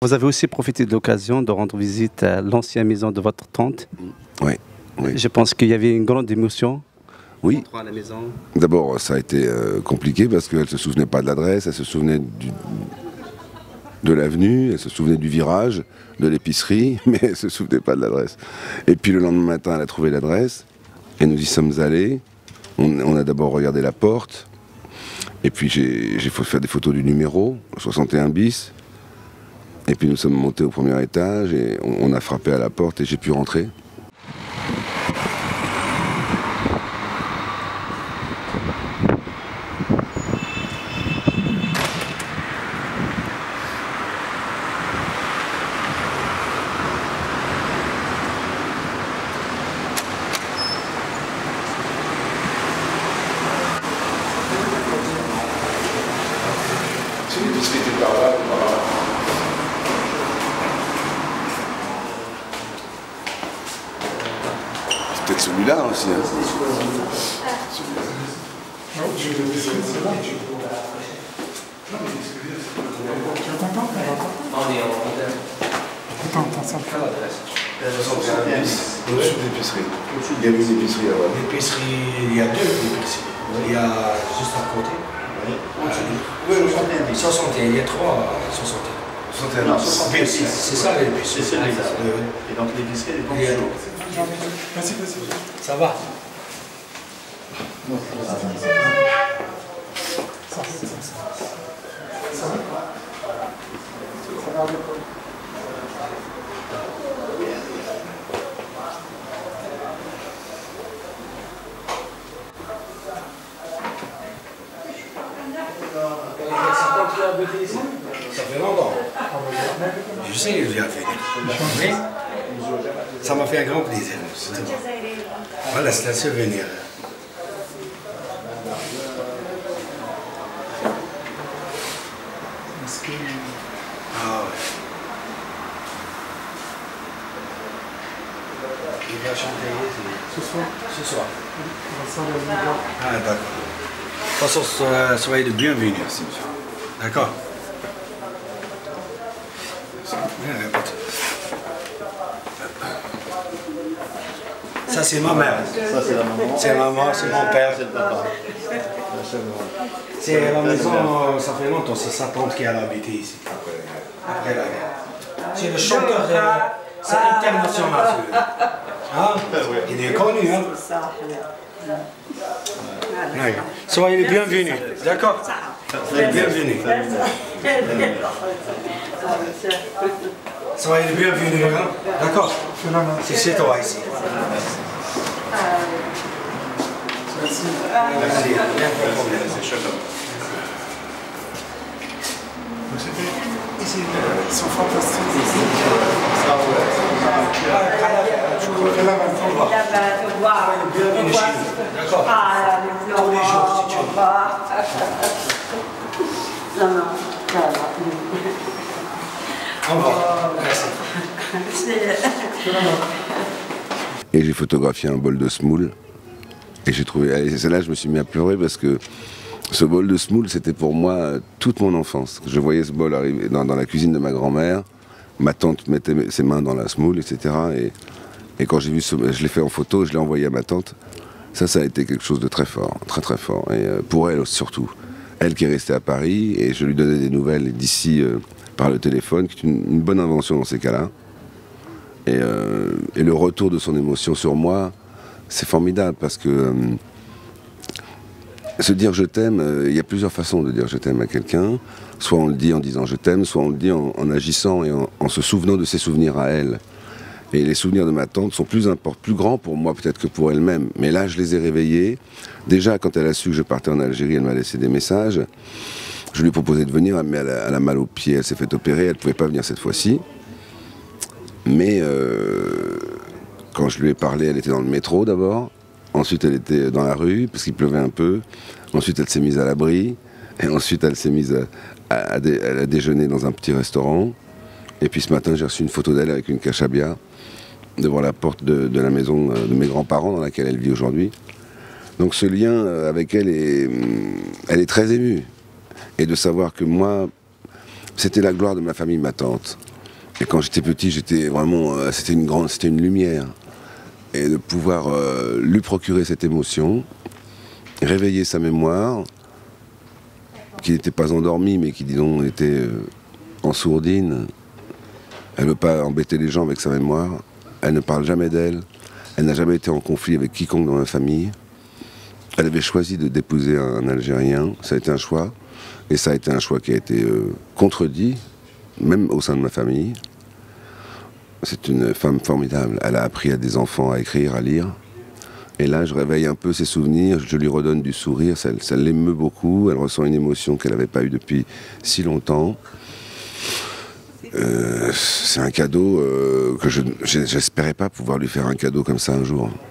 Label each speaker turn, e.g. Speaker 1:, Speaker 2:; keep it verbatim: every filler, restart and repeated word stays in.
Speaker 1: Vous avez aussi profité de l'occasion de rendre visite à l'ancienne maison de votre tante.
Speaker 2: Oui, oui.
Speaker 1: Je pense qu'il y avait une grande émotion.
Speaker 2: Oui.
Speaker 1: À la maison.
Speaker 2: D'abord, ça a été euh, compliqué parce qu'elle ne se souvenait pas de l'adresse, elle se souvenait du, de l'avenue, elle se souvenait du virage, de l'épicerie, mais elle ne se souvenait pas de l'adresse. Et puis le lendemain matin, elle a trouvé l'adresse et nous y sommes allés. On, on a d'abord regardé la porte et puis j'ai fait des photos du numéro, soixante et un bis. Et puis nous sommes montés au premier étage et on, on a frappé à la porte et j'ai pu rentrer. Peut-être celui-là aussi. Hein. Celui-là.
Speaker 3: Non, je vais laisser là. Tu es content?
Speaker 4: On est en modèle.
Speaker 3: Attends, attends, ça.
Speaker 2: soixante et un bis, au-dessus de l'épicerie. Il y avait une épicerie là-bas.
Speaker 5: L'épicerie, il y a deux épiceries. Il y a juste à côté.
Speaker 4: Oui, soixante et un bis.
Speaker 5: soixante et un, il y a trois soixante et un.
Speaker 2: soixante et un
Speaker 4: Non,
Speaker 2: bis.
Speaker 4: soixante et un bis.
Speaker 5: C'est ça l'épicerie.
Speaker 4: C'est celui-là. Et donc l'épicerie, elle est pas toujours.
Speaker 3: Vas-y, vas-y.
Speaker 5: Ça va?
Speaker 3: Ça va, ça va. Ça va? Ça va.
Speaker 5: Ça fait longtemps. Je sais que je viens de venir. Mais ça m'a fait un grand plaisir. Voilà, c'est un souvenir. Ah ouais. Il va chanter
Speaker 3: Ce soir?
Speaker 5: ce soir.
Speaker 3: On va ça, le micro.
Speaker 5: Ah d'accord. De toute façon, so- soyez le bienvenu aussi, monsieur. D'accord? Bien, répète. Ça c'est ma mère.
Speaker 4: Ça, c'est la maman.
Speaker 5: C'est maman, c'est mon père.
Speaker 4: C'est le papa.
Speaker 5: C'est la maison, ça fait longtemps, c'est sa tante qui a habité ici. Après la guerre. C'est le chanteur, de- c'est international celui-là. Hein? Il est connu, hein? Oui. Soyez les bienvenus, d'accord? Soyez les bienvenus. Soyez les bienvenus, hein? D'accord?
Speaker 3: Fais la main.
Speaker 5: C'est chez toi ici.
Speaker 3: Merci.
Speaker 5: Merci. Bien, pas de problème.
Speaker 3: Ici, ils sont fantastiques. Fais la main.
Speaker 5: Bienvenue chez nous, d'accord? Tous les jours, si tu veux.
Speaker 6: Non, non, ça va.
Speaker 5: Au revoir. Merci.
Speaker 2: Et j'ai photographié un bol de semoule. Et j'ai trouvé. Et c'est là que je me suis mis à pleurer parce que ce bol de semoule, c'était pour moi toute mon enfance. Je voyais ce bol arriver dans, dans la cuisine de ma grand-mère. Ma tante mettait ses mains dans la semoule, et cetera. Et, et quand j'ai vu ce, je l'ai fait en photo, je l'ai envoyé à ma tante. Ça, ça a été quelque chose de très fort, très très fort. Et euh, pour elle surtout. Elle qui est restée à Paris, et je lui donnais des nouvelles d'ici euh, par le téléphone, qui est une, une bonne invention dans ces cas-là. Et, euh, et le retour de son émotion sur moi, c'est formidable parce que euh, se dire je t'aime, il euh, y a plusieurs façons de dire je t'aime à quelqu'un. Soit on le dit en disant je t'aime, soit on le dit en, en agissant et en, en se souvenant de ses souvenirs à elle. Et les souvenirs de ma tante sont plus, plus grands pour moi peut-être que pour elle-même. Mais là, je les ai réveillés. Déjà, quand elle a su que je partais en Algérie, elle m'a laissé des messages. Je lui ai proposé de venir, mais elle a, elle a mal au pied, elle s'est fait opérer, elle ne pouvait pas venir cette fois-ci. Mais euh, quand je lui ai parlé, elle était dans le métro d'abord. Ensuite, elle était dans la rue, parce qu'il pleuvait un peu. Ensuite, elle s'est mise à l'abri. Et ensuite, elle s'est mise à, à, à, dé, à déjeuner dans un petit restaurant. Et puis ce matin, j'ai reçu une photo d'elle avec une cachabia devant la porte de, de la maison de mes grands-parents dans laquelle elle vit aujourd'hui. Donc ce lien avec elle, est, elle est très émue. Et de savoir que moi, c'était la gloire de ma famille, ma tante. Et quand j'étais petit, j'étais vraiment, euh, c'était une grande, c'était une lumière. Et de pouvoir euh, lui procurer cette émotion, réveiller sa mémoire, qui n'était pas endormie, mais qui, disons, était euh, en sourdine. Elle ne veut pas embêter les gens avec sa mémoire. Elle ne parle jamais d'elle. Elle n'a jamais été en conflit avec quiconque dans ma famille. Elle avait choisi de d'épouser un Algérien. Ça a été un choix. Et ça a été un choix qui a été euh, contredit, même au sein de ma famille. C'est une femme formidable. Elle a appris à des enfants à écrire, à lire. Et là, je réveille un peu ses souvenirs, je lui redonne du sourire, ça, ça l'émeut beaucoup, elle ressent une émotion qu'elle n'avait pas eue depuis si longtemps. Euh, c'est un cadeau euh, que je n'espérais pas pouvoir lui faire un cadeau comme ça un jour.